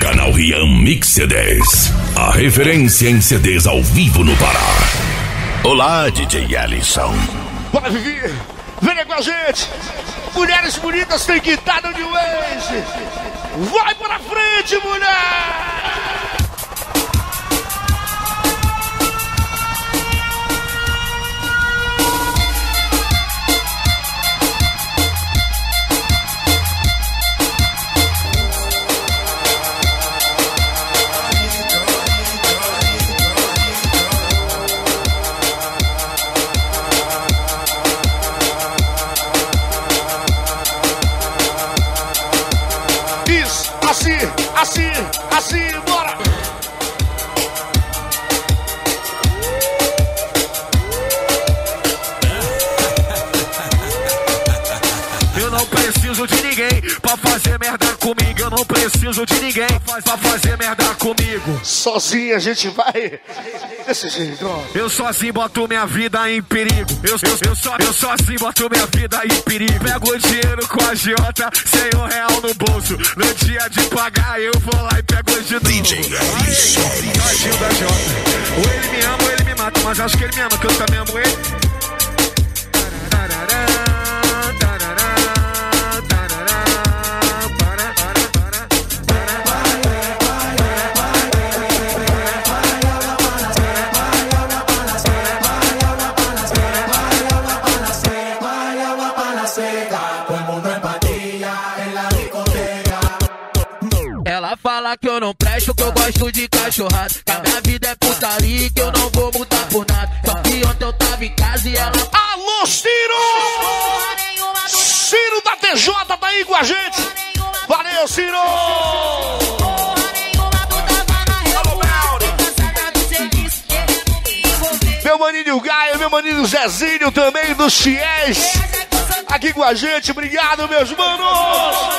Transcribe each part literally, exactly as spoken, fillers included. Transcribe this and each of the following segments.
Canal Rian Mix C Ds, a referência em C Ds ao vivo no Pará. Olá, D J Ellison. Bora, Vivi, venha com a gente. Mulheres bonitas têm que estar no New Age. Vai pra frente, mulher! Assim, assim, assim, bora! Eu não preciso de ninguém pra fazer merda comigo. Eu não preciso de ninguém pra fazer merda comigo. Sozinho a gente vai desse jeito, ó. Eu sozinho boto minha vida em perigo. Eu, eu, eu, so, eu sozinho boto minha vida em perigo. Pego o dinheiro com a agiota, sem um real no bolso. No dia de pagar eu vou lá e pego de novo. D J Ellison. Tadinho da Jota. Ou ele me ama ou ele me mata. Mas acho que ele me ama, que eu também amo ele. Ela fala que eu não presto, que eu gosto de cachorrada. Que a minha vida é putaria, que eu não vou mudar por nada. Só que ontem eu tava em casa e ela... Alô, Ciro! Ciro da T J tá aí com a gente. Valeu, Ciro! Meu maninho Gaia, meu maninho Zezinho também dos Fiéis. Aqui com a gente, obrigado, meus manos!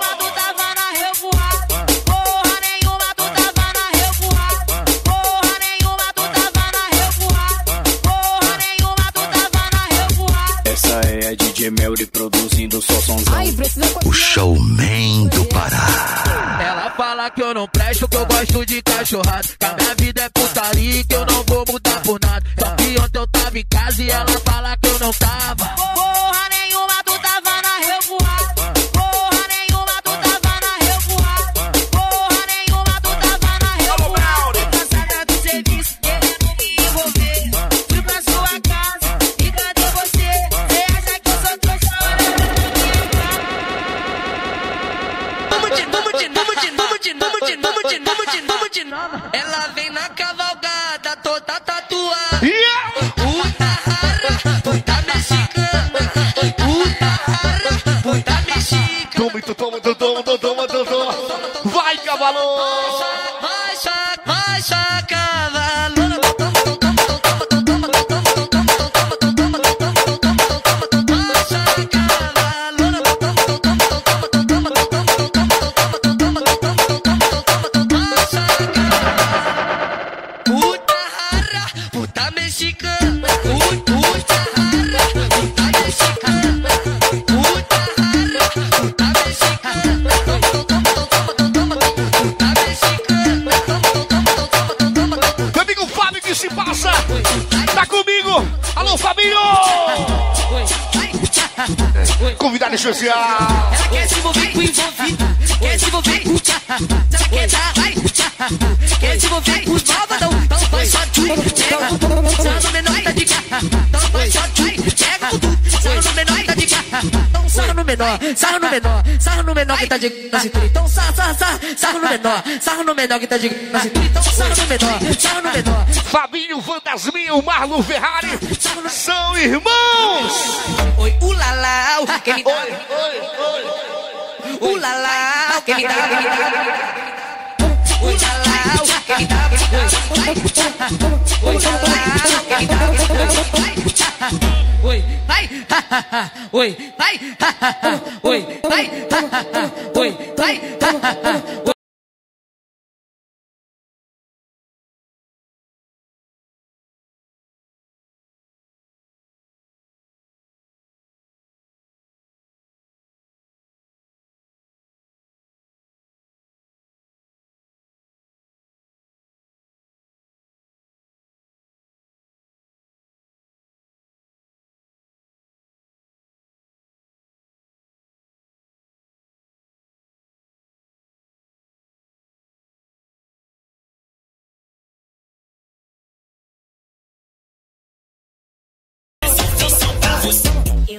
É D J Melody produzindo só somzão. Ai, precisa... O showman do Pará. Ela fala que eu não presto, que eu gosto de cachorrada. Que a minha vida é putaria, que eu não vou mudar por nada. Só que ontem eu tava em casa e ela fala que eu não tava. Porra nenhuma, tu tava na revoada. Porra nenhuma, tu tava na revoada. Porra nenhuma, tu tava na revoada. Cansada do serviço, querendo me envolver. Fui pra sua casa e cadê você? Ela vem na cavalgada toda tatuada. Yeah! Puta rara, puta mexicana. Puta rara, puta mexicana. Toma, toma, toma, toma, toma, toma. Vai, cavalo! Vai, saca, vai, saca, cavalo. Convidado especial. Ela quer se envolver com envolvido, quer se envolver, ela quer dar, vai, quer se envolver com malvadão, então vai só tu, pega, sarro menor tá de cá, então vai só tu, pega o tu, sarro menor tá de cá, então sarro no menor, sarro no menor, sarro no menor que tá de na cintura, então sarro, sarro, sarro, sarro no menor, sarro no menor que tá de na cintura, então sarro no menor, sarro no menor. Fabinho, Fantasminha, o Marlon Ferrari são irmãos. Oi, ulalá, quem me dá? Oi, oi, oi. Ulalá, quem me dá? Ulalá, quem me dá? Oi, vai, oi, vai, oi, vai, oi, vai,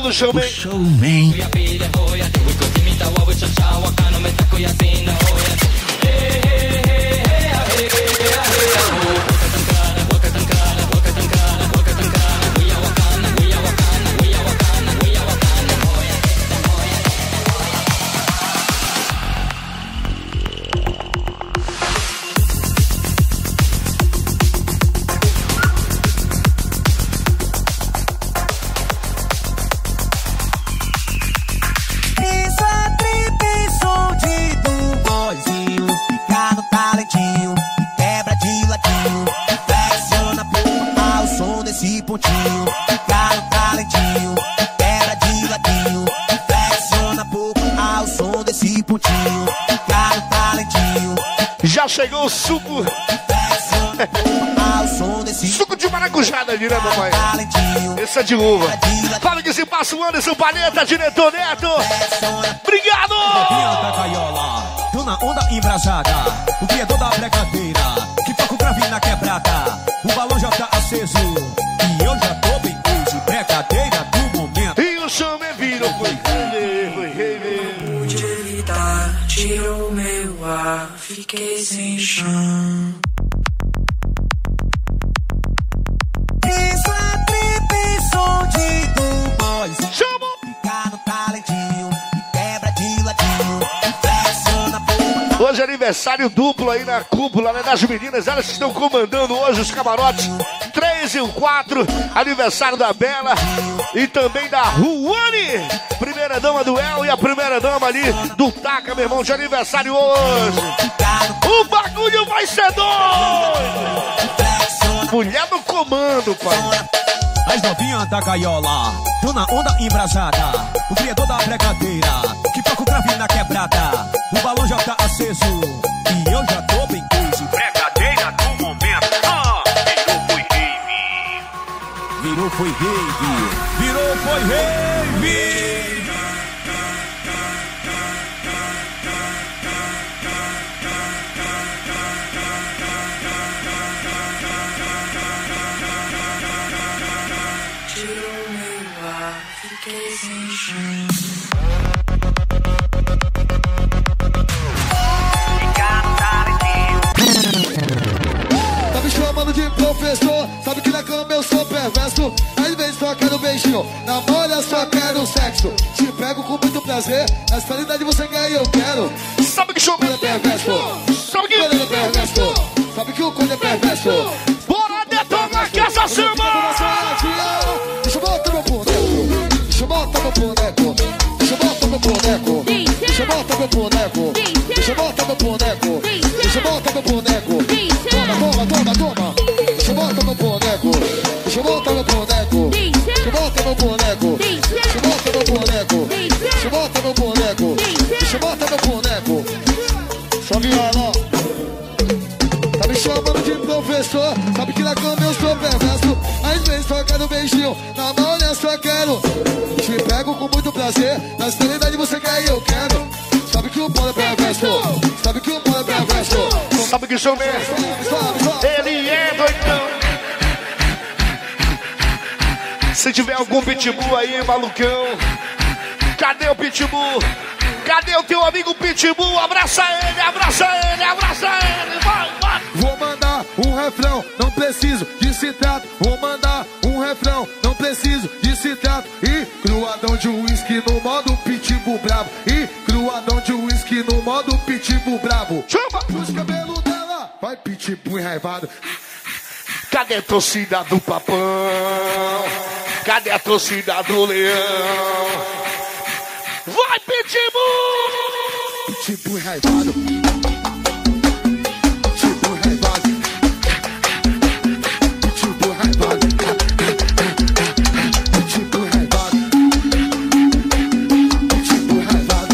Leão do Showman. Showman. Já chegou o suco. Suco de maracujá, né, mamãe? Esse é de uva. Fala que se passa o Anderson Palheta, diretor Neto. Obrigado! Tô na onda embrasada, o criador da brincadeira, que toca o grave na quebrada. O balão já tá aceso e eu já tô bem preso. Brincadeira do momento. E o Showman virou, foi rei, foi rei. Pude evitar, tirou meu ar, fiquei sem chão. Isso é trip, som de do boys. Chama! Fica no talentinho, quebra de ladinho, flexiona por... Hoje é aniversário duplo aí na cúpula, né, das meninas. Elas estão comandando hoje os camarotes três e o quatro. Aniversário da Bela e também da Ruane. Primeira dama do El e a primeira dama ali do Taca, meu irmão, de aniversário hoje. O bagulho vai ser doido. Mulher no comando, pai. As novinhas da gaiola, tô na onda embrasada, o criador da brincadeira, que toca o grave na quebrada. O balão já tá aceso e eu já tô bem preso. Brincadeira do momento. Ah, virou foi rave. Virou foi rave. Virou foi rave. Tirou meu ar, fiquei sem chão. Tá me chamando de professor, sabe que na cama eu sou perverso. Às vezes só quero beijinho, na molha só quero sexo. Te pego com muito prazer, na realidade você quer e eu quero. Sabe que chama é perverso, sabe que é perverso, sabe que o coelho é perverso. Bora detonar que essa semana. Deixa eu botar meu boneco, deixa eu botar meu boneco, deixa eu botar meu boneco, deixa eu botar meu boneco, deixa eu botar meu boneco, deixa eu botar meu boneco. Toma, toma, toma, toma. Deixa eu botar meu boneco, deixa eu botar meu boneco, deixa eu botar meu boneco, deixa eu botar meu boneco, deixa eu botar meu boneco, deixa eu botar meu boneco. Só viola. Tá me chamando de professor, sabe que na cama eu sou perverso. Às vezes só quero beijinho, na mão eu só quero. Te pego com muito prazer, na realidade você quer e eu quero. Sabe que o bolo é perverso, sabe que o bolo é perverso. Sabe que Showman, ele é doidão. Se tiver algum pitbull aí, malucão, cadê o pitbull? Cadê o teu amigo pitbull? Abraça ele, abraça ele, abraça ele, vai, vai. Vou mandar um refrão, não preciso de citrato. Vou mandar um refrão, não preciso de citrato. E cruadão de uísque no modo pitbull bravo. E cruadão de uísque no modo pitbull bravo. Chama! Os cabelos dela, vai pitbull enraivado. Cadê a torcida do Papão? Cadê a torcida do Leão? Vai, Pitbull! Pitbull enraivado. Pitbull enraivado. Pitbull enraivado. Pitbull enraivado. Pitbull enraivado.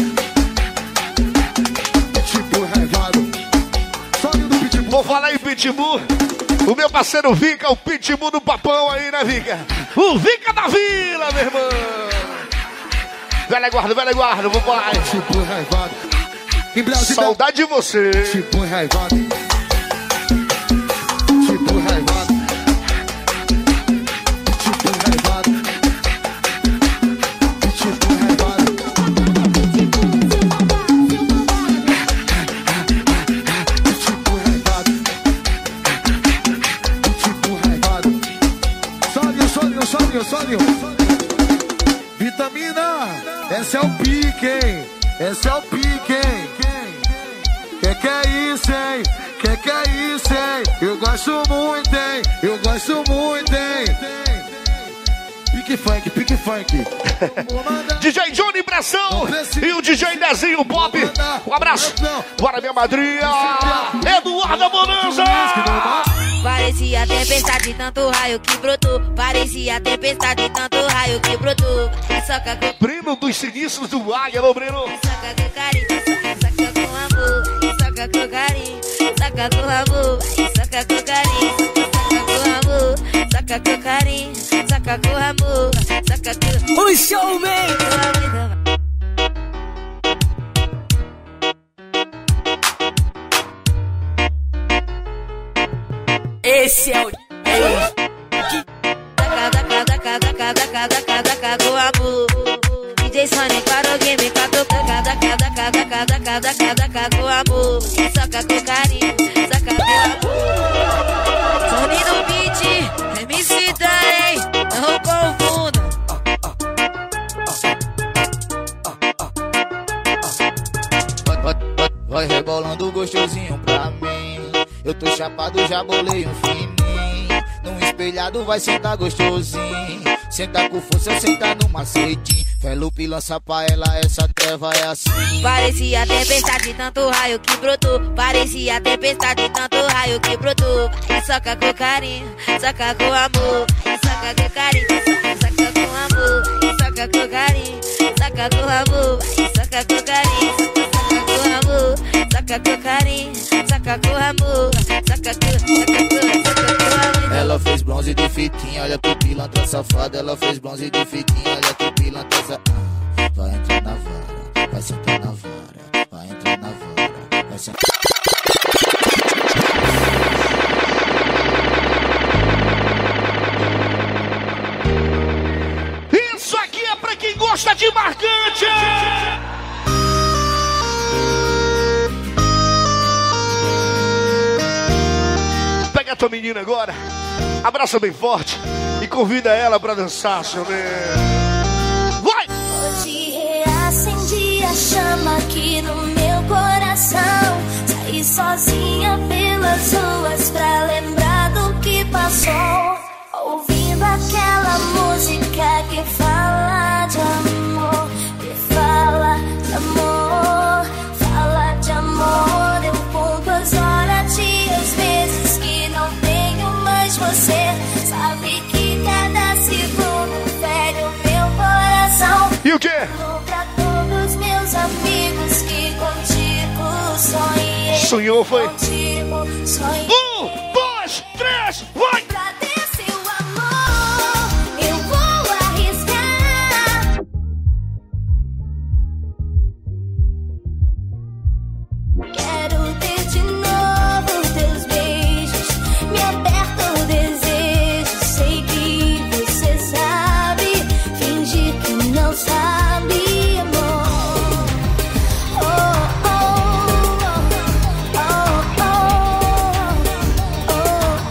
Pitbull enraivado. Só do Pitbull. Vou falar em Pitbull. O meu parceiro Vica, o Pitbull do Papão aí, né, Vica? O Vica da Vila, meu irmão! Velha guarda, velha guarda, vou lá. Pitbull enraivado. Saudade de você. Pitbull enraivado. Pitbull enraivado. Pitbull enraivado. Solinho, solinho. Vitamina, esse é o pique, hein? Esse é o pique, hein? Que que é isso, hein? Que que é isso, hein? Eu gosto muito, hein? Eu gosto muito, hein? Pique funk, pique funk. D J Johnny Pressão e o D J Dezinho Bob. Um abraço. Bora, minha madrinha. Eduarda Bonanza. Parecia tempestade, tanto raio que brotou. Parecia tempestade, tanto raio que brotou. Soca com... Breno dos sinistros do Águia, alô, Breno. Soca com carinho, soca com amor. Soca com carinho, soca com amor. Soca com carinho, soca com amor. Soca com carinho, soca com amor. Soca com... O showman! Esse é o... Daca, daca, daca, daca, daca, daca, daca, com amor. D J Sonic para o game, catou. Daca, daca, daca, daca, daca, daca, daca, com amor. Soca com carinho, soca com amor. Sony no beat, M C Dane, não confunda. Vai, vai, vai rebolando gostosinho pra mim. Eu tô chapado, já bolei um fininho. Num espelhado vai sentar gostosinho. Senta com força, senta no macetinho. Felupe lança pra ela, essa treva é assim. Parecia tempestade, tanto raio que brotou. Parecia tempestade, tanto raio que brotou. Soca com carinho, soca com amor. Soca com carinho, soca com amor. Soca com carinho, soca com amor. Soca com carinho, soca com amor. Soca com carinho, soca com amor. Soca com, soca com, soca com amor. Ela fez bronze de fitinha, olha que pilantra safada. Ela fez bronze de fitinha, olha que pilantra safada. Vai entrar na vara, vai sentar na vara. Vai entrar na vara, vai sentar. Isso aqui é pra quem gosta de marcante. Pega a tua menina agora, abraça bem forte e convida ela pra dançar, seu bem. Vai! Hoje reacendi a chama aqui no meu coração. Saí sozinha pelas ruas pra lembrar do que passou. Ouvindo aquela música que fala de amor, que fala de amor, fala de amor. Eu conto as horas, dias, meses que não tenho mais você. Sabe que cada segundo fere o meu coração. E o quê? Pra todos meus amigos que contigo sonhei. Sonhou, foi? Contigo sonhei. Um, dois, três, vai! Pra ter seu amor, eu vou arriscar. Quero ter de novo teus beijos, me aperta o desejo. Sei que você sabe, fingir que não sabe, amor. Oh, oh, oh, oh, oh, oh,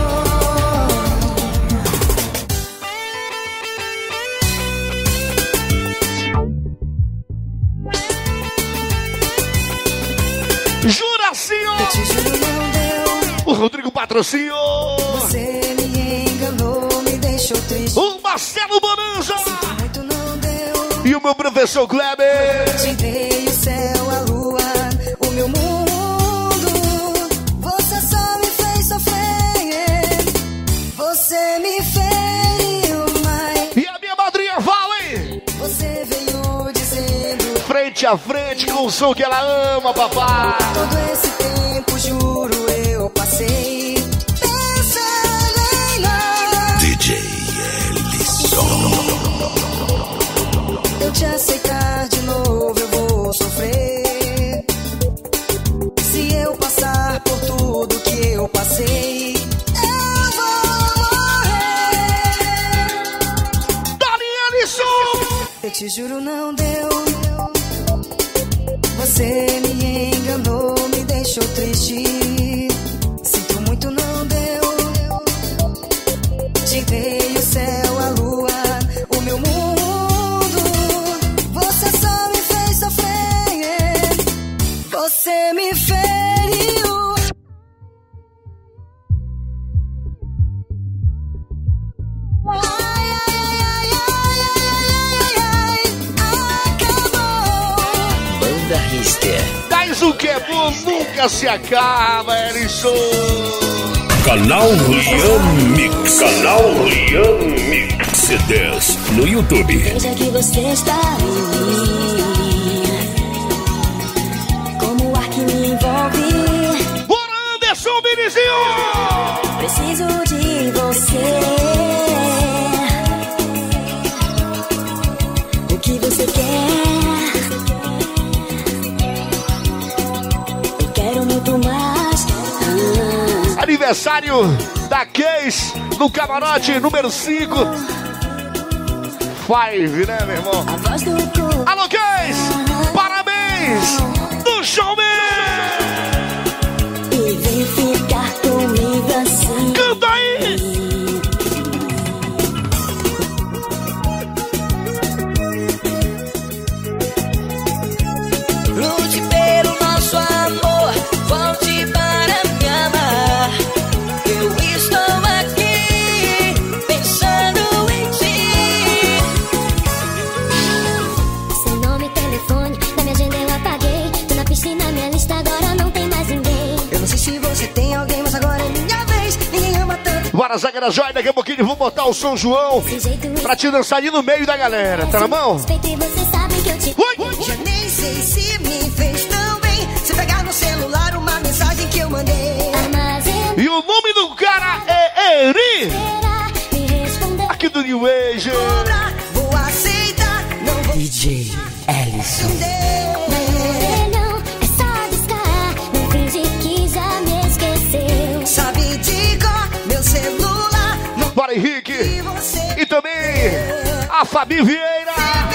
Juracinho! O Rodrigo Patrocínio! Você me enganou, me deixou triste. O Marcelo Bonanza! E o meu professor Kleber! Te dei o céu, a lua, o meu mundo. Você só me fez sofrer. Você me feriu mais. E a minha madrinha Vale! Você veio dizendo frente a frente com o som que ela ama, papai! todo esse tempo, juro, eu passei pensando em nós. D J Ellison. Eu te aceitar de novo, eu vou sofrer. Se eu passar por tudo que eu passei, eu vou morrer. Dali Ellison! Eu te juro, não deu. Você me enganou, me deixou triste. Sinto muito, não deu. Te dei o céu, a lua, Mister. Mas o que é bom nunca se acaba, Ellison. Canal Rian Mix. Canal Rian Mix. C Ds no YouTube. Veja que você está em mim, como o ar que me envolve. Bora, Anderson Vinizinho! Preciso de você. O que você quer? Eu quero muito mais. Ah. Aniversário da Case no camarote número cinco. Five, né, meu irmão? Alô, Case! Parabéns! Do showman! E vem ficar comigo assim. Canta aí! Lute pelo nosso amor, volte para me amar. Eu estou aqui pensando em ti. Seu nome, telefone, na minha agenda eu apaguei. Tô na piscina, minha lista agora não tem mais ninguém. Eu não sei se você tem alguém, mas agora é minha vez. Ninguém ama tanto. Bora, Zaga da Joia, daqui a pouquinho vou botar o São João pra te dançar ali no meio da galera, tá na mão? Respeito e você sabe que eu te Ui! Já nem sei se me fez tão bem. Se pegar no celular uma mensagem que eu mandei. armazena. E o nome do cara é Eri, Me responder. aqui do New Age. Cobra, vou aceitar, não vou D J Ellison. Não, é só discar. Não finge que já me esqueceu. Sabe de cor, meu celular. Não Bora, Henrique. vi você. E também a Fabi Vieira.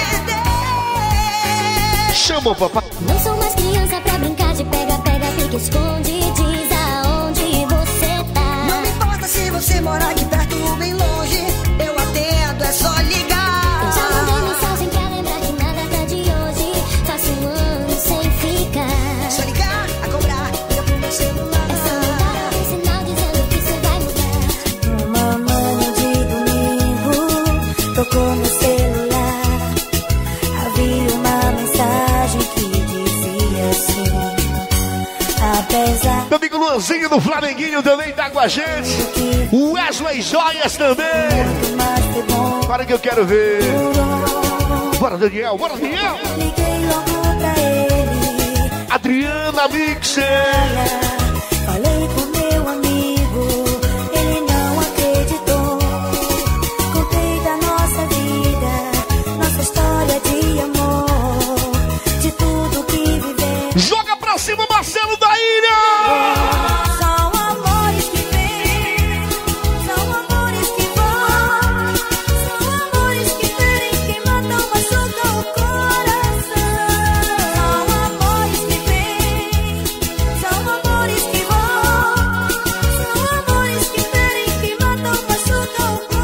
Chama o papai. Não sou mais criança pra brincar de pega, pega, pique, esconde. Diz aonde você tá. Não me importa se você mora aqui perto ou bem longe. Eu atendo, é só ligar. Eu já mandei mensagem pra lembrar que nada tá de hoje. Faço um ano sem ficar. Só ligar, a cobrar, liga pro meu celular. É só mandar um sinal dizendo que isso vai mudar. Uma manhã de domingo, tocou meu celular. Havia uma mensagem que dizia assim: apesar Meu amigo Luanzinho do Flamenguinho também tá com a gente. O Wesley Joias também. do mais ter bom, Para que eu quero ver. Bora, Daniel. Bora, Daniel. liguei logo pra ele. Adriana Mixer. Falei com meu amigo, ele não acreditou. Contei da nossa vida, nossa história de amor, de tudo que vivemos. Joga pra cima, Marcelo da Ilha. São amores que vêm, são amores que vão, são amores que ferem, que matam, machucam o coração. São amores que vêm, são amores que vão, são amores que ferem, que matam, machucam o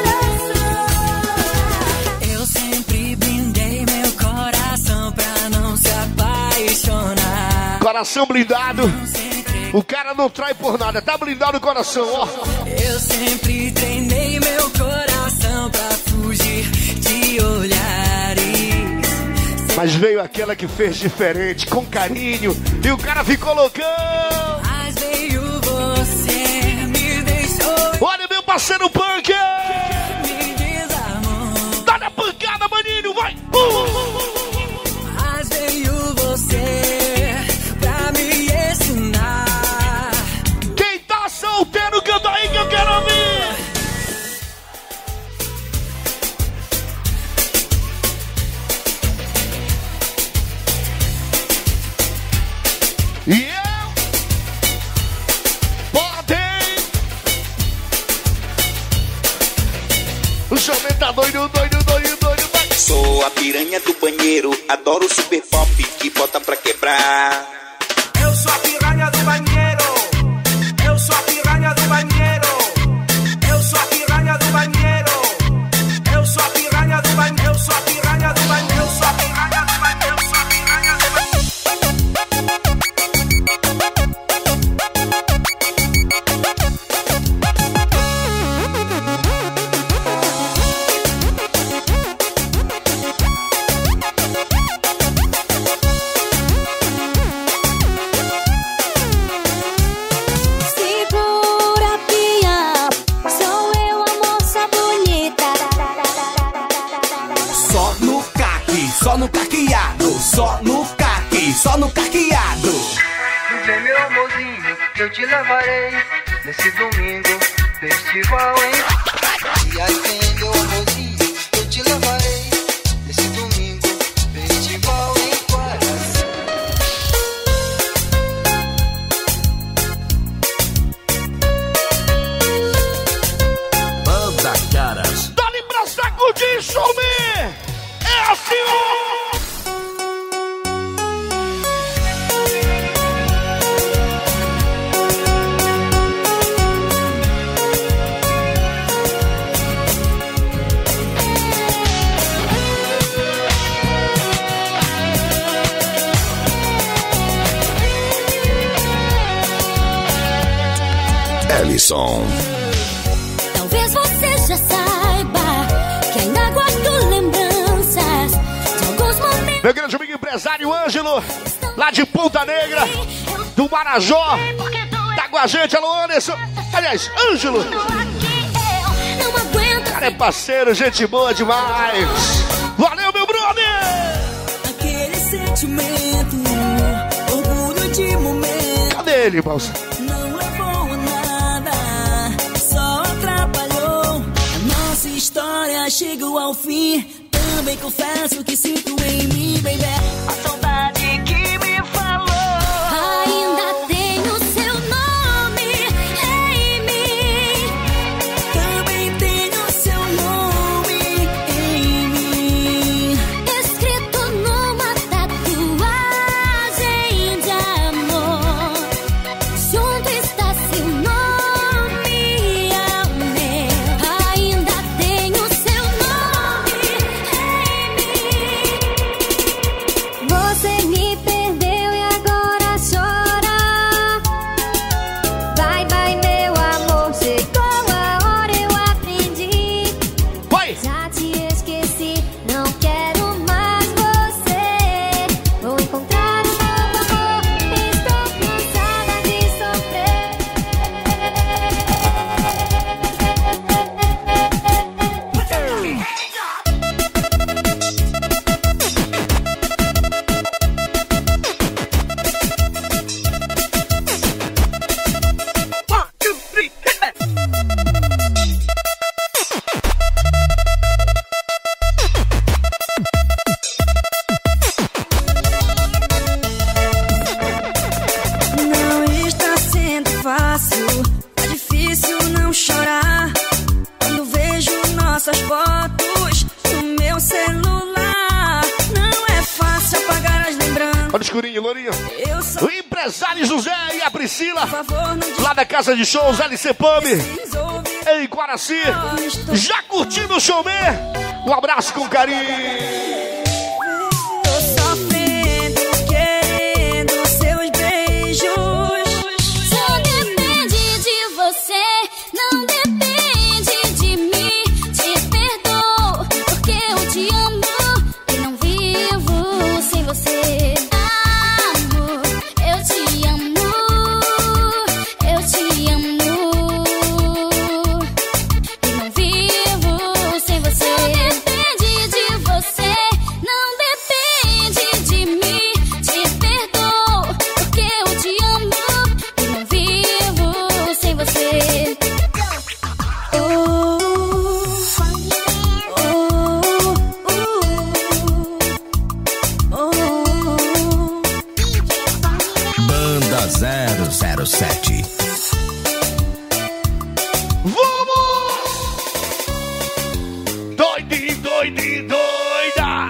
coração. Eu sempre blindei meu coração pra não se apaixonar. Coração blindado. O cara não trai por nada. Tá blindado o coração, ó. Eu sempre treinei meu coração pra fugir de olhares. Mas veio aquela que fez diferente, com carinho. E o cara ficou loucão. Mas veio você, me deixou, Olha meu parceiro punk. me desarmou. Dá na pancada, maninho, vai. Uh! Mas veio você pra me ensinar. Quem tá solteiro, canta aí que eu quero ouvir. E eu podem. O jovem tá doido, doido, doido, doido, vai. Sou a piranha do banheiro, adoro super pop que bota pra quebrar. Eu sou a piranha do banheiro. Eu sou a piranha do banheiro. Eu sou a piranha do banheiro. Eu sou a piranha do banheiro. Eu sou a piranha do banheiro. Eu sou a piranha do banheiro. Eu sou a piranha do só no caqueado, só no caque, só no caqueado. Vem meu amorzinho, eu te levarei nesse domingo, festival, hein? E aí vem meu amorzinho, eu te levarei nesse domingo, festival em Guaraci. Banda Caras. Dá-lhe pra sacudir, showman! É assim, ó! Ellison. Talvez você já saiba que ainda guardo lembranças de alguns momentos. Meu grande amigo empresário Ângelo, lá de Ponta Negra, do Marajó, tá com a gente, alô Anderson. Aliás, Ângelo. Cara, é parceiro, gente boa demais. Valeu, meu brother! Aquele sentimento, orgulho de momento. Cadê ele, moça? Não levou a nada, só atrapalhou. A nossa história chegou ao fim. Também confesso que sinto em mim, baby, a saudade que me falou. Ainda tenho seu nome em mim. Também tenho seu nome em mim, escrito numa tatuagem de amor. Junto está seu nome ao meu. Ainda tenho seu nome em mim. Você me perdeu e agora chora. Vai, vai, meu amor, chegou a hora, eu aprendi. Vai! Já te esqueci, não quero mais você. Vou encontrar um novo amor, estou cansada de sofrer. não está sendo fácil. É difícil não chorar quando vejo nossas fotos no meu celular. Não é fácil apagar as lembranças. Olha o escurinho, Lourinho. Eu só O empresário José e a Priscila, por favor, não lá da casa de shows L C Pub, preciso ouvir. em Guaraci. Já curtindo o showman? Um abraço com carinho. Tô sofrendo, querendo seus beijos. Só depende de você, não depende de mim. Te perdoo, porque eu te amo e não vivo sem você. Amor, eu te amo, eu te amo e não vivo sem você. Não depende de você, não depende de mim. Te perdoo, porque eu te amo e não vivo sem você. Oh, oh, oh, Banda zero zero sete. Vamos! Doidinho, doidinho, doida!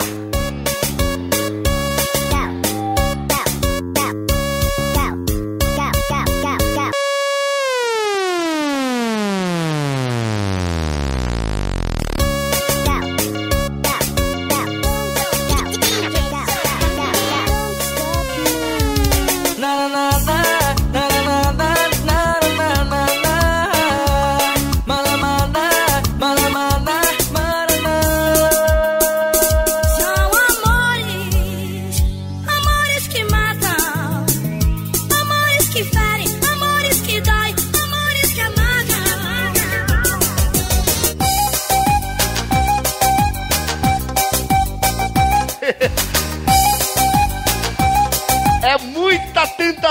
na na na na na na na na na na.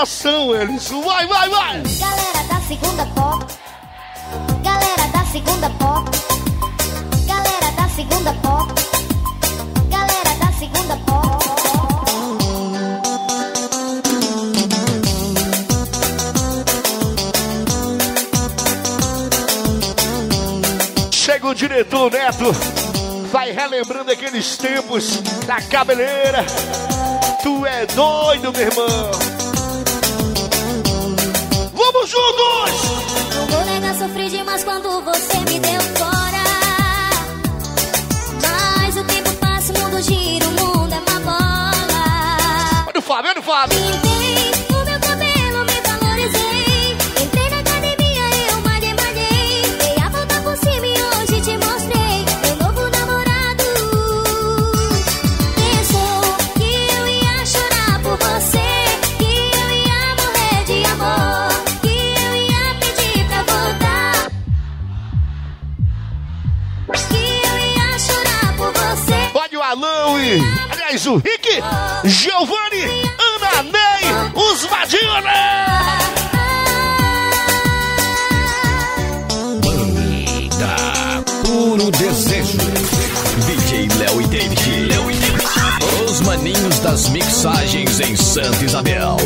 emoção, eles. Vai, vai, vai! Galera da segunda pop. Galera da segunda pop. Galera da segunda pop. Galera da segunda pop. Chega o diretor Neto, vai relembrando aqueles tempos da cabeleira. Tu é doido, meu irmão. Vamos juntos! Não vou negar, sofri demais quando você me deu fora. Mas o tempo passa, o mundo gira, o mundo é uma bola. Olha o Fábio, olha o Fábio. Pintei o meu cabelo, me valorizei. Entrei na academia, eu malhei, malhei. Dei a volta por cima e hoje te mostrei meu novo namorado. Pensou que eu ia chorar por você, que eu ia morrer de amor, que eu ia pedir pra voltar, que eu ia chorar por você. Olha o Alão e, aliás, o Rick, Giovanni, Ana Ney, os Madina. Banda Puro Desejo. D J Léo e David. Léo e David. Os maninhos das mixagens em Santa Isabel.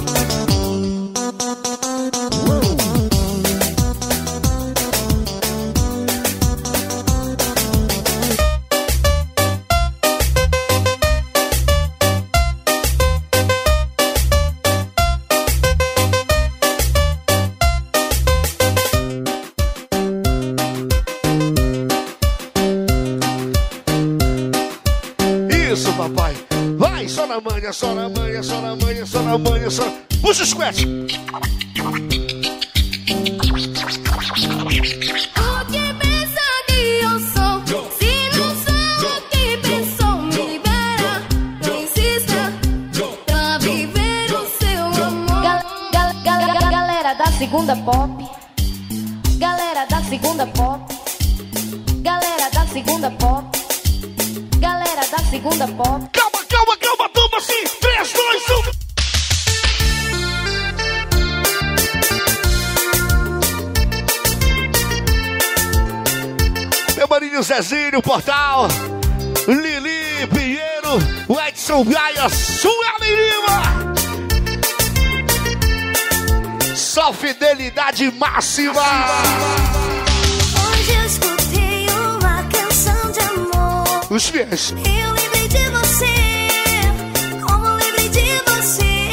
Isso, papai. Vai, só na manha, só na manha, só na manha, só na manha, só. Puxa o squat. O que pensa que eu sou? Se não sou o que pensou, me libera. Não insista pra viver o seu amor. Gal, gal, gal, gal, galera da segunda pop. Galera da segunda pop. Galera da segunda pop. Galera da segunda pop. Calma, calma, calma, toma assim. três, dois, um. Meu maninho Zezinho, Portal, Lili Pinheiro, o Edson Gaia, Sueli Lima. Só fidelidade máxima. Hoje eu escutei uma canção de amor. Os fiéis. Eu lembrei de você, como lembrei de você.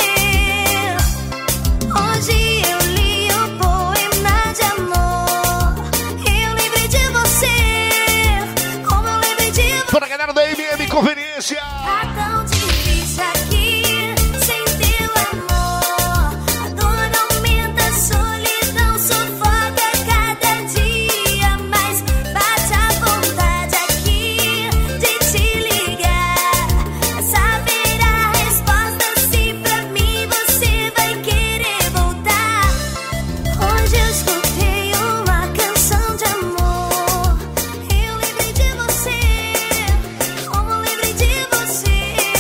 Hoje eu li um poema de amor. Eu lembrei de você, como eu lembrei de você. Para a galera da M M Conveniência. Tá tão difícil aqui, sem teu amor. A dor aumenta, a solidão sufoca cada dia. Mas bate a vontade aqui de te ligar. Saber a resposta se pra mim você vai querer voltar. Hoje eu escutei uma canção de amor. Eu lembrei de você, como lembrei de você.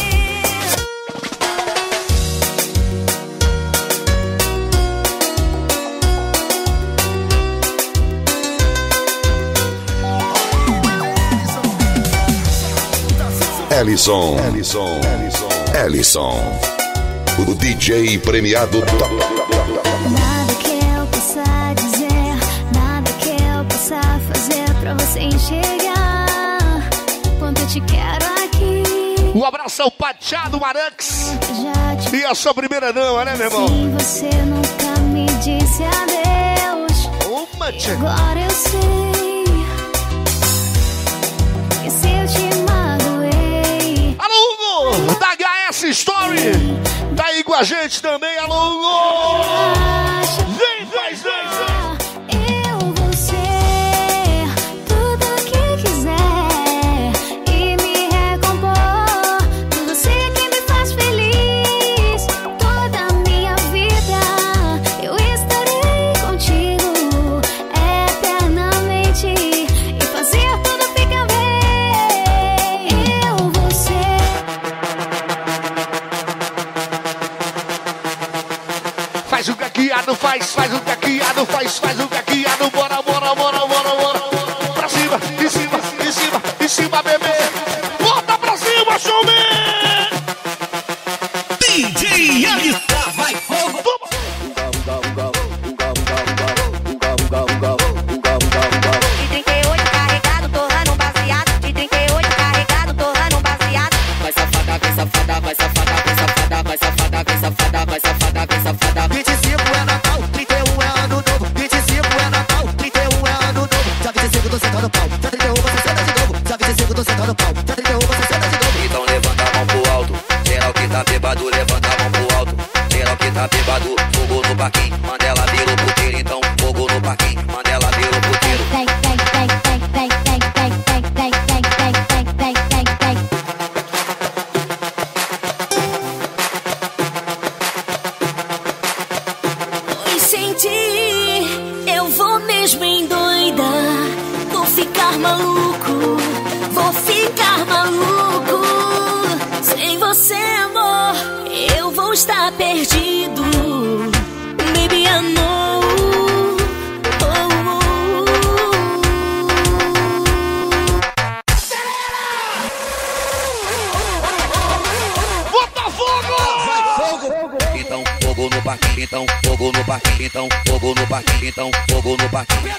Ellison. Ellison. Ellison. O D J premiado top. Nada que eu possa dizer, nada que eu possa fazer pra você enxergar quanto eu te quero aqui. Um abraço ao Pachado Maranx. Já te E a sua primeira dama, né, meu irmão? sim, você nunca me disse adeus. Uma E agora eu sei que se eu te magoei. Alô, Hugo, da H S Story. Tá aí com a gente também, alô, Hugo. Vem, vem, vem, vem. Eu vou ser tudo o que quiser e me recompor. Por você que me faz feliz toda a minha vida. Eu estarei contigo eternamente e fazer tudo ficar bem. Eu vou ser. Faz, faz o caqueado, bora, bora, bora, bora, bora. Pra cima, em cima, em cima, em cima, bebê. Bota pra cima, showman! D J Alistar, vai fogo! De trinta e oito carregado, torrando um baseado. De trinta e oito carregado, torrando um baseado. Vai safada, vai safada, vai safada, vai safada, vai safada, vai safada, vai safada, vai safada. vinte e cinco é Natal, trinta e um é ano novo. vinte e cinco é Natal, trinta e um é ano novo. Já vinte e cinco tô sentando pau, já trinta e um você senta de novo. Já vinte e cinco tô sentando pau, já trinta e um você senta de novo. Então levanta a mão pro alto, geral que tá bêbado, levanta a mão pro alto. Geral que tá bêbado, fogo no parquinho, Mandela vira o puteiro, então fogo no parquinho, Mandela vira o puteiro. Pois sem ti, eu vou mesmo endoidar. Vou ficar maluco, vou ficar maluco. Sem você, amor, eu vou estar perdido. Baby, I know. Bota fogo! Então fogo no parquinho, então fogo no parquinho, então fogo no parquinho, então fogo no parquinho.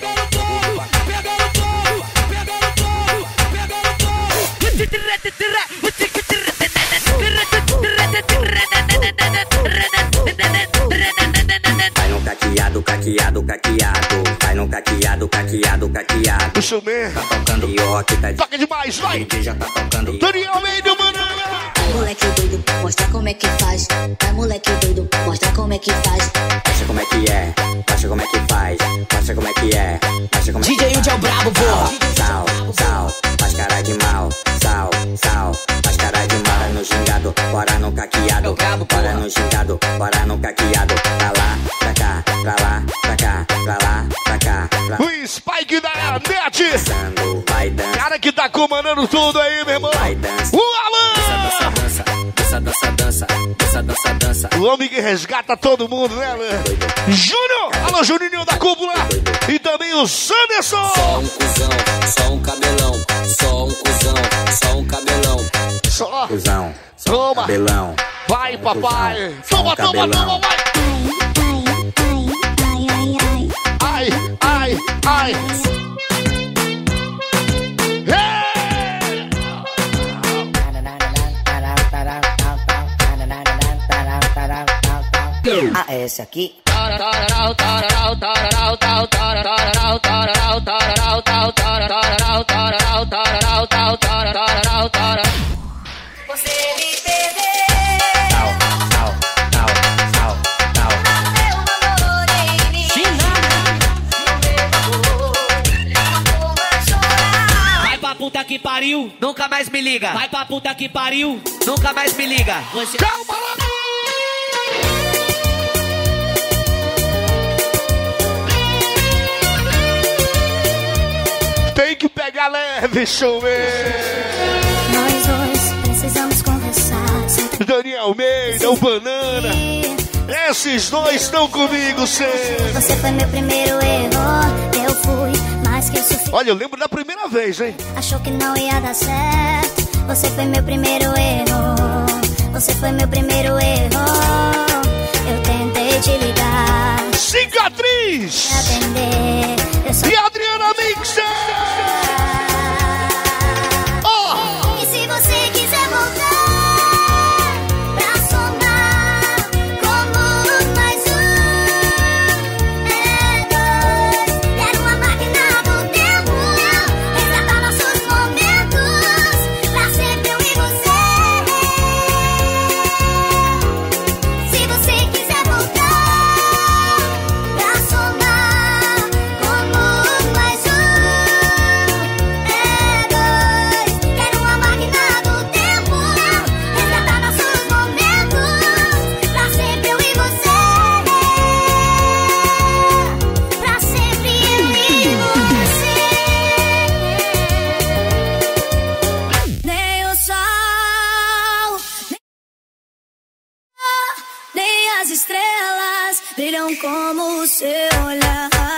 Vai no caqueado, caqueado, caqueado. Vai no caqueado, caqueado, caqueado. O showman tá tocando e o rock tá toca demais, vai! D J já tá tocando. Daniel Meio, banana! Vai, moleque doido, mostra como é que faz. Vai, moleque doido, mostra como é que faz. Mostra como é que é, mostra como é que faz. Mostra como é que é, mostra como é que D J Udi é o brabo, pô. Sal, sal, faz cara de mal. Sal, sal, faz cara de mal. Bora no gingado, bora no caqueado. Bora no gingado, bora no caqueado. Pra lá, pra cá, pra lá, pra cá, pra lá, pra cá. Pra... O Spike da net! Vai dança. Cara que tá comandando tudo aí, meu irmão! Vai dança. O Alan! Dança, dança, dança, dança, dança, dança, dança, dança. O homem que resgata todo mundo, né, Alan? Júnior! Alô, Juninho da Cúpula! E também o Sanderson! Só um cuzão, só um cabelão. Só um cuzão, só um cabelão. Só! Cusão, toma! Cabelão. Vai, papai! Só um Toma, toma, cabelão. toma, vai! Ai, ai, ai! Ah, é esse aqui? Você me perdeu. Tal, tal, tal, tal, tal. Meu amor em mim. Vai pra puta que pariu, nunca mais me liga. Vai pra puta que pariu, nunca mais me liga. Você... Calma lá! Tem que pegar leve, showman! Nós dois precisamos conversar. Daniel Almeida, o Banana. Esses dois estão comigo sempre. Você foi meu primeiro erro. Eu fui mais que o suficiente. Olha, eu lembro da primeira vez, hein? Achou que não ia dar certo. Você foi meu primeiro erro. Você foi meu primeiro erro. Eu tentei te ligar. Cicatriz! Atender. Eu só... E Adriana Mixer! Oh! E se você quiser voltar pra somar como mais um, é dois. Quero uma máquina do tempo, resgatar nossos momentos, pra sempre eu e você. Se você quiser voltar pra somar como mais um, é dois. Quero uma máquina do tempo, resgatar nossos momentos, pra sempre eu e você. Pra sempre eu e você. Nem o sol, nem as estrelas brilham como o seu olhar.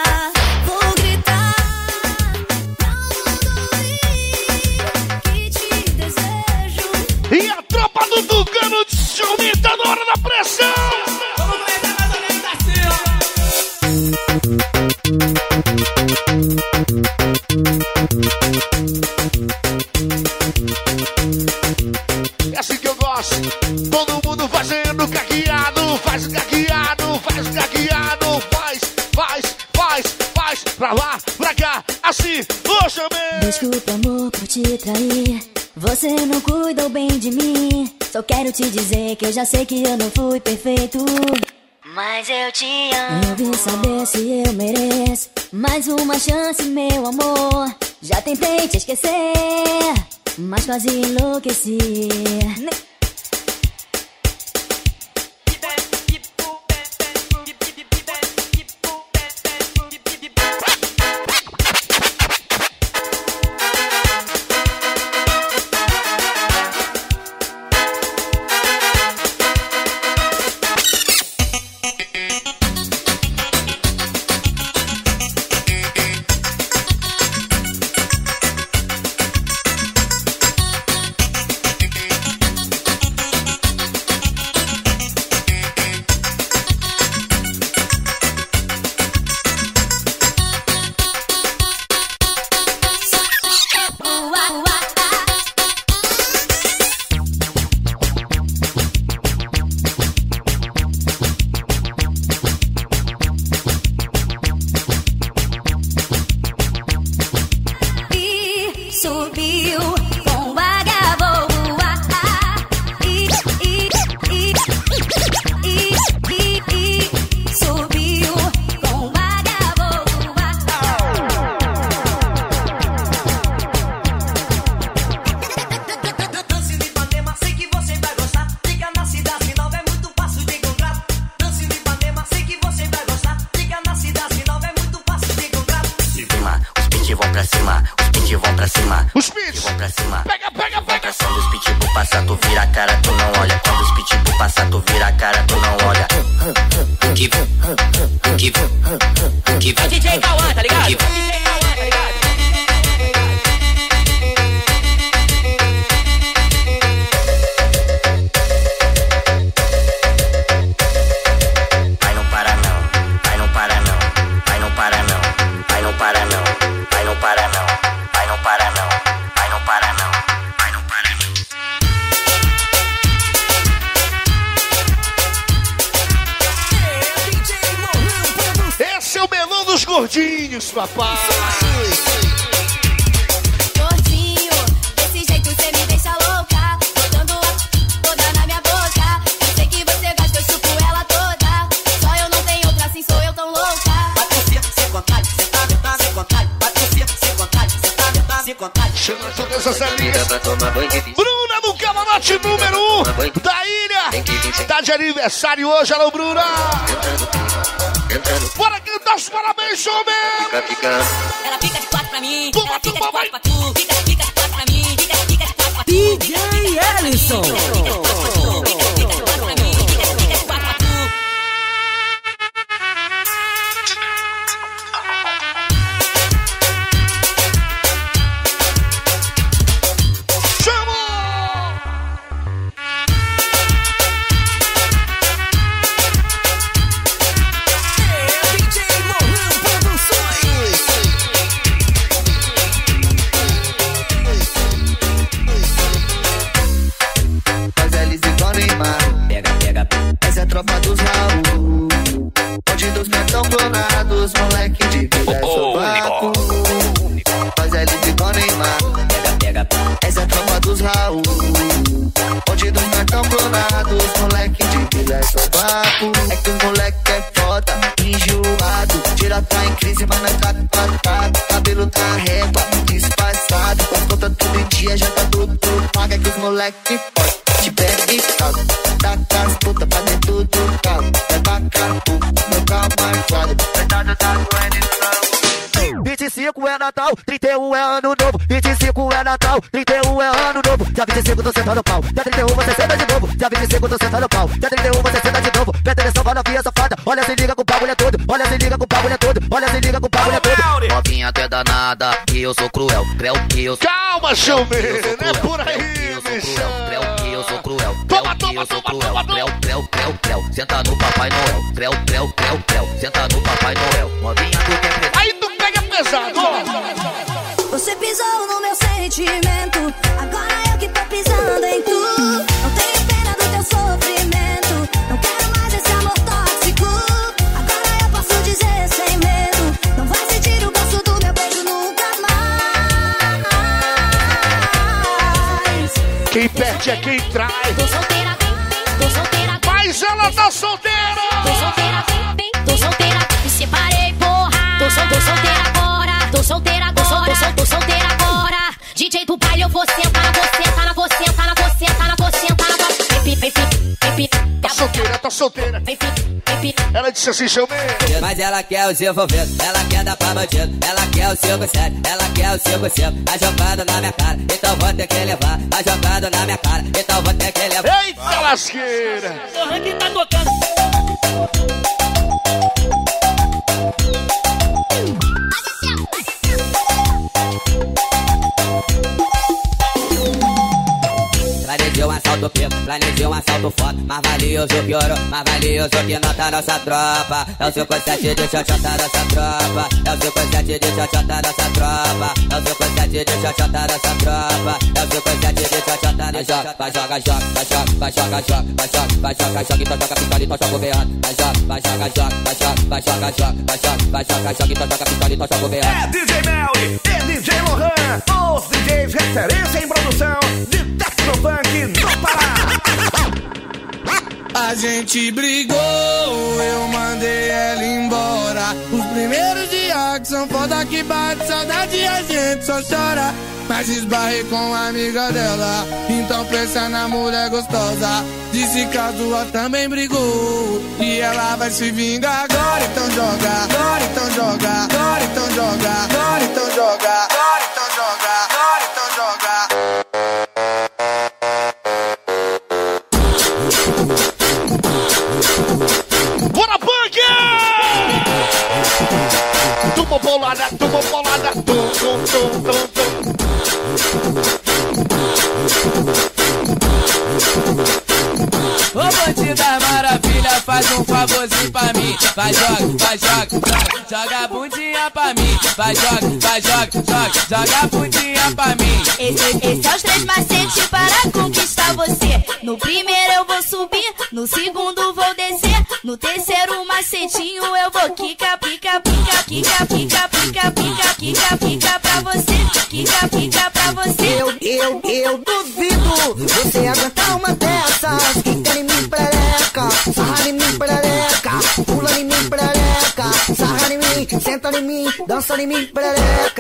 Assim, ô chamei. Desculpa, amor, por te trair. Você não cuidou bem de mim. Só quero te dizer que eu já sei que eu não fui perfeito, mas eu te amo. Eu vim saber se eu mereço mais uma chance, meu amor. Já tentei te esquecer, mas quase enlouqueci. Gordinhos, papai. Gordinho, desse jeito cê me deixa louca. Botando a toda na minha boca. Eu sei que você gosta, eu chupo ela toda. Só eu não tenho outra, assim sou eu tão louca. Vai descer, sem vontade, cê tá metade, sem vontade. Vai descer, sem vontade, cê tá metade, sem vontade. Chama todas essas amigas. Bruna do camarote número um da ilha. Tá de aniversário hoje, alô, Bruna. Bora cantar os parabéns, homem! Fica, fica. Ela fica de quatro pra mim, toma, ela fica toma, de quatro pra tu. Fica, fica de quatro pra mim, fica, fica de quatro pra tu. D J Ellison. Moleque forte, te pega e calma. Taca as putas pra dentro do carro. Vai pra carro, meu carro marcado. Verdade tá doendo. vinte e cinco é Natal, trinta e um é ano novo. vinte e cinco é Natal, trinta e um é ano novo. Dia vinte e cinco tô sentando pau, dia trinta e um você senta de novo. Dia vinte e cinco tô sentando pau, dia trinta e um você senta de novo. Presta atenção, vai novinha safada. Olha, se liga com o bagulho é todo. Olha, se liga com o bagulho é todo. Olha, se liga com o bagulho é todo. Novinha até danada, que eu sou cruel. Creu que eu sou. Calma, showman, não é por aí, bichão. Creu que eu sou cruel. Creu que eu sou cruel. Creu, creu, creu, creu. Senta no Papai Noel. Creu, creu, creu, creu. Senta no Papai Noel. Novinha, tu quer presente. Aí tu pega pesado, Você pisou no meu sentimento. Agora eu que tô pisando em tu. Não tenho pena do teu sofrimento. Não quero mais esse amor tóxico. Agora eu posso dizer sem medo. Não vai sentir o gosto do meu beijo nunca Quem perde é quem trai. Tô solteira, bem, bem, tô solteira, bem. Mas ela tá solteira. Tô solteira, bem, bem, tô solteira. Me separei, porra. Tô, sol, tô solteira agora. Tô solteira agora. Tô, sol, tô, sol, tô solteira agora. D J do baile, eu vou sentar na você, tá na você, tá na você, tá na você, tá na você. Vem, vem, vem, vem, tá solteira, tá solteira. Vem, vem, vem. Ela disse assim, chamei. Mas ela quer os envolvidos, ela quer dar pra bandido. Ela quer o cinco sete, ela quer o cinco cinco. Tá jogando na minha cara, então vou ter que levar. Tá jogando na minha cara, então vou ter que levar. Eita lasqueira. O ranking tá tocando. Planejei um assalto pego, planejei um assalto foda. Mais valioso que ouro, mais valioso que nota nossa tropa. É o cinco sete de xoxota nossa tropa. É o cinco sete de xoxota nossa tropa. É o cinco sete de xoxota nossa tropa. É o cinco sete de xoxota nossa tropa. Vai joga, joga, vai joga, vai joga, joga, vai joga, vai joga, joga, então joga pistola, então joga o berrado. Vai joga, vai joga, joga, vai joga, vai joga, joga, vai joga, vai joga, joga, então joga pistola, então joga o berrado. É D J Melly, é D J Lohan, os D Js referência em produção de Tecnofunk no Pará. A gente brigou, eu mandei ela embora. Os primeiros dias que são foda que bate saudade, a gente só chora. Mas esbarrei com a amiga dela, então pensa na mulher gostosa. Disse que a sua também brigou e ela vai se vingar agora, então joga. Agora então joga, agora então joga, agora então joga, agora então joga, agora então joga. Bora, punk! Toma bolada, toma bolada, tum, tum, tum, tum, tum. Ô bandida maravilha, faz um favorzinho pra mim. Vai, joga, vai, joga, joga, joga a bundinha pra mim. Vai, joga, vai, joga, joga, joga a bundinha pra mim. Esse, esse é os três macetes para conquistar você. No primeiro eu vou subir, no segundo vou descer. No terceiro macetinho eu vou quica, pica, pica, quica, pica, pica, pica, quica, pica pra você. Quica, pica pra você. Eu, eu, eu duvido você aguentar uma dessas. Quica em mim, perereca, sarra em mim, perereca, pula em mim, perereca, sarra em mim, senta em mim, dança em mim, perereca.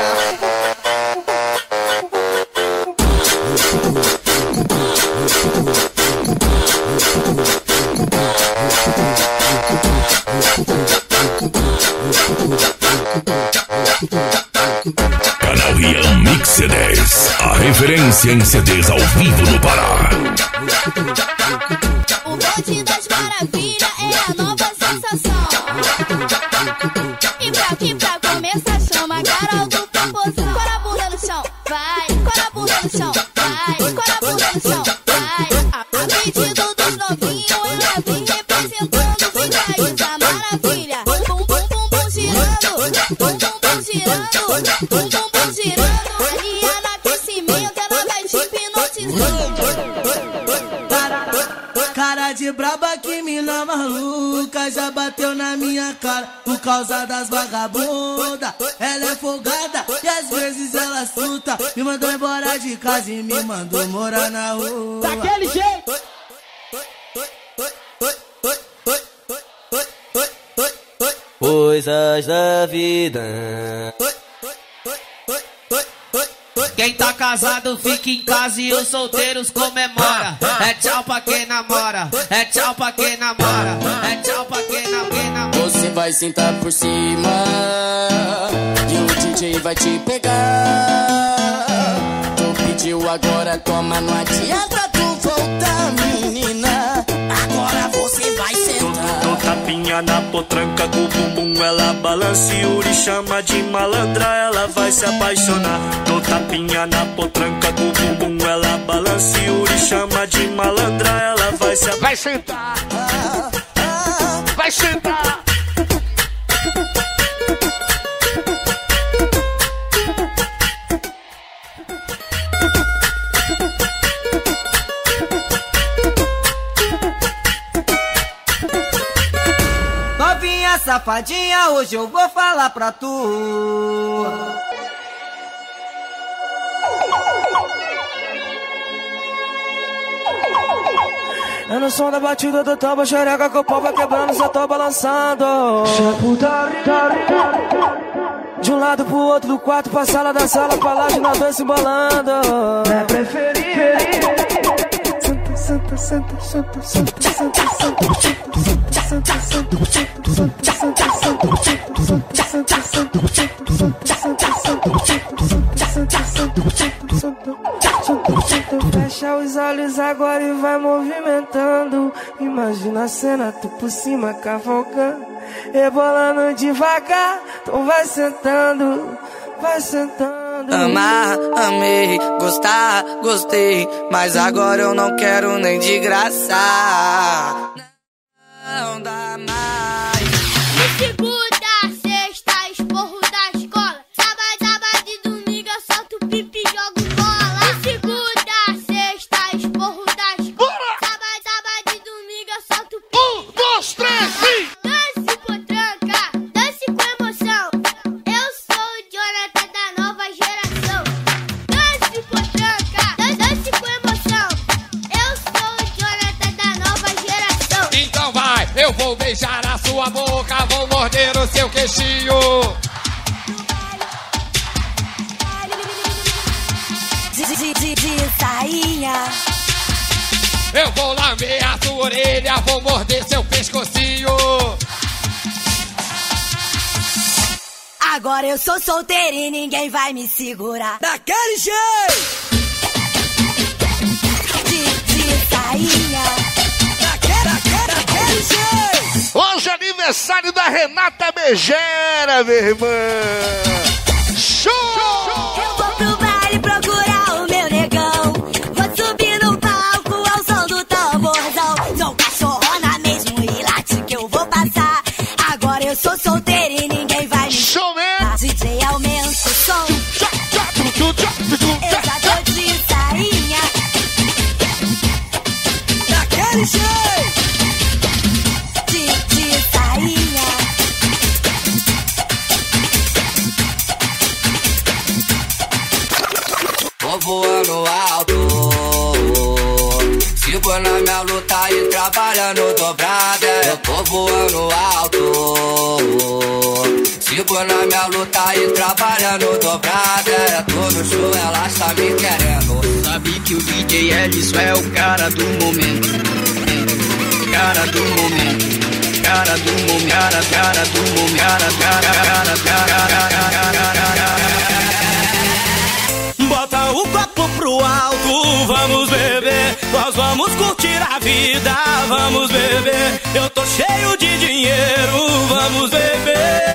Canal Rian Mix C Ds, a referência em C Ds ao vivo no Pará. O bonde das maravilhas é a nova sensação. E pra aqui pra começar chama a Carol do Popozão. Cora a bunda no chão, vai. Cora a bunda no chão, vai. Cora a bunda no chão, vai. A, a pedido dos novinhos ela vem representando. Fica isso, a maravilha. Bum, bum, bum, bum, bum, girando. Bum, bum, bum, girando. Bum, bum, bum, girando. Ali é no aquecimento, ela vai te hipnotizando. Cara de braba que mina maluca já bateu na minha cara por causa das vagabundas. Ela é folgada e às vezes ela assusta. Me mandou embora de casa e me mandou morar na rua. Daquele jeito. Coisas da vida. Quem tá casado fica em casa e os solteiros comemora. É tchau pra quem namora, é tchau pra quem namora, é tchau pra quem namora. Você vai sentar por cima e o D J vai te pegar. Tu pediu agora, toma, não adianta tu voltar, menina. Agora você vai sentar. Dou tapinha na potranca com o bumbum, ela balança e Yuri chama de malandra, ela vai se apaixonar. Dou tapinha na potranca com o bumbum, ela balança e Yuri chama de malandra, ela vai se apaixonar. Vai sentar, vai sentar. Novinha safadinha, hoje eu vou falar pra tu. É no som da batida do tambo, xereca com o pau vai quebrando, só tô balançando. De um lado pro outro do quarto, pra sala da sala, pra lá de nós dois se embolando. É preferir. Santa, santa, santa, santa, santa, fecha os olhos agora e vai movimentando. Imagina a cena, tu por cima cavalcando, rebolando devagar. Então vai sentando, vai sentando. Amar, amei, gostar, gostei, mas agora eu não quero nem de graça. Não dá mais. De segunda a sexta, esporro da escola. Sábado, sábado e domingo eu solto pipi e jogo bola. De segunda a sexta, esporro da escola. Sábado, sábado e domingo eu solto pipi. Um, dois, três, sim! Dance potranca, dance com emoção. Eu sou o Jonathan da nova geração. Dance potranca, dance com emoção. Eu sou o Jonathan da nova geração. Então vai, eu vou beijar a sua boca, vou morder o seu queixinho. De, de, de, de sainha. Eu vou lamber a sua orelha, vou morder seu pescocinho. Agora eu sou solteira e ninguém vai me segurar. Daquele jeito. De, de sainha. Daquele, daquele, daquele jeito. Hoje é aniversário da Renata Megera, minha irmã. Show! Eu vou pro baile procurar o meu negão. Vou subir no palco ao som do tamborzão. Sou cachorrona mesmo e late que eu vou passar. Agora eu sou solteira e ninguém vai me show, man. D J aumenta o som. Eu já tô de sainha. Daquele jeito. De, de sainha. Vou voando alto, sigo na minha luta e trabalhando dobrada. Eu tô voando alto, sigo na minha luta e trabalhando dobrada. Tô no show, ela está me querendo. Sabe que o D J Ellison é o cara do momento. Cara do momento. Cara do momento. Cara, cara do momento. Cara, cara, cara, cara, cara, cara, cara. Bota o copo pro alto, vamos beber. Nós vamos curtir a vida, vamos beber. Eu tô cheio de dinheiro, vamos beber.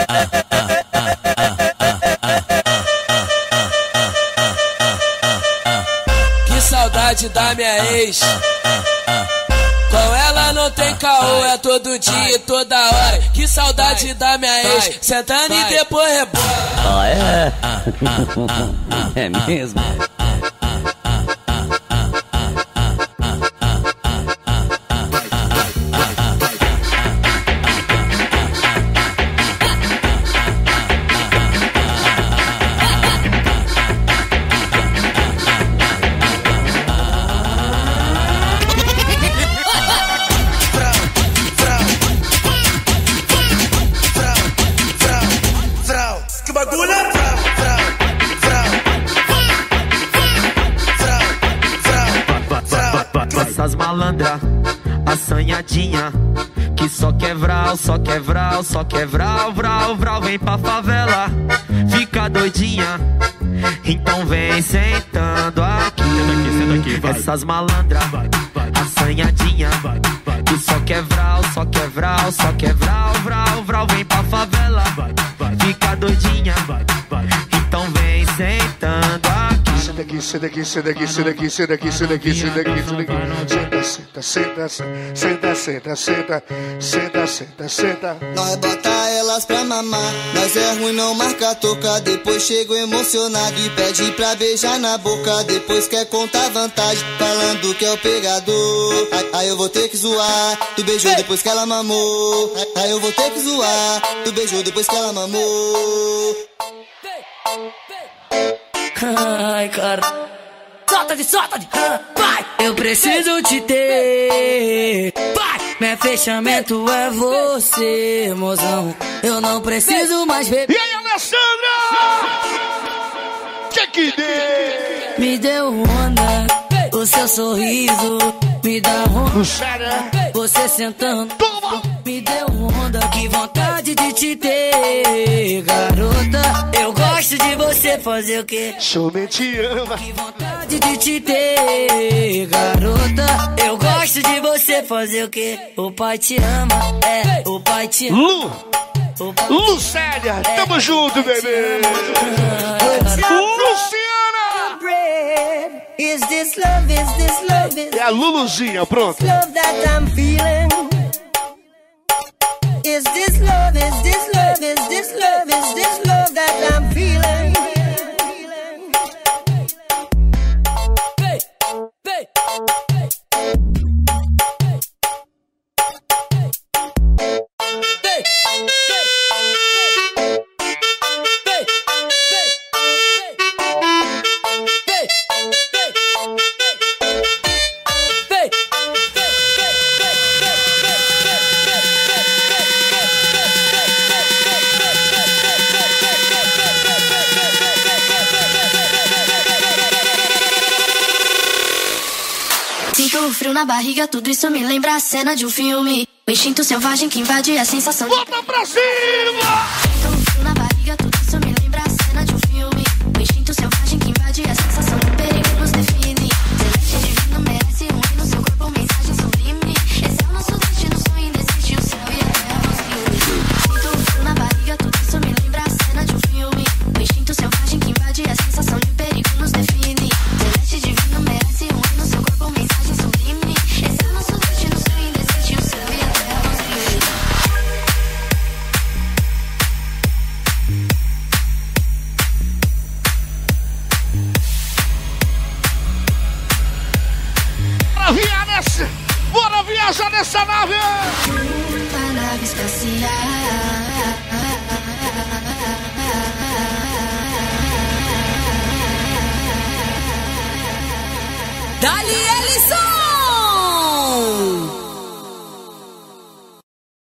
Que saudade da minha ex. Com ela não tem caô, é todo dia e toda hora. Que saudade da minha ex, sentando e depois rebola. Ah, é? É mesmo? Que bagulho é? Essas malandras, assanhadinha, que só quer vral, só quer vral, só quer vral, vral, vral. Vem pra favela, fica doidinha, então vem sentando aqui. Essas malandras, assanhadinha, que só quer vral, só quer vral, só quer vral, vral, vral. Vem pra favela, fica doidinha, então vem sentando aqui. Senta aqui, senta aqui, senta aqui, senta aqui, senta aqui, senta aqui, senta aqui, senta aqui. Senta, senta, senta, senta, senta, senta, senta, senta. Nós bota elas pra mamar, nós é ruim, não marca toca. Depois chego emocionado e pede pra beijar na boca. Depois quer contar vantagem, falando que é o pegador. Aí, aí eu vou ter que zoar, tu beijou depois que ela mamou. Aí, aí eu vou ter que zoar, tu beijou depois que ela mamou. Ai, cara. solta de, solta de, vai. Eu preciso te ter, vai. Meu fechamento é você, mozão. Eu não preciso mais beber. E aí, Alessandra? Que que dê? Me deu onda, o seu sorriso me dá onda. Você sentando, toma. Me deu onda, que vontade de te ter, garota. Eu gosto de você fazer o quê? Somente te ama. Que vontade de te ter, garota. Eu gosto de você fazer o quê? O pai te ama, é, o pai te ama. Lu, Lucélia, tamo junto, bebê. Luciana! Is this love, is this love, is É a Luluzinha, pronto. love that I'm feeling? Is this love, is this love, is this love, is this love that I'm feeling? Hey, hey, Sinto o frio na barriga, tudo isso me lembra a cena de um filme. O instinto selvagem que invade a sensação de... Bota pra cima! Sinto o frio na barriga, tudo isso me lembra a cena de um filme. O instinto selvagem que invade a sensação de perigo nos define. Celeste divino merece um hino, seu corpo mensagem sublime. Esse é o nosso destino, sonho indecente, o céu e a terra nos une. Sinto o frio na barriga, tudo isso me lembra a cena de um filme. O instinto selvagem que invade a sensação de perigo nos define. Celeste divino merece um hino, seu corpo mensagem sublime. Esse é o nosso destino, sonho indecente, o céu e a terra nos une. Bora viajar nessa, bora viajar nessa nave! A nave espacial. Dali Ellison!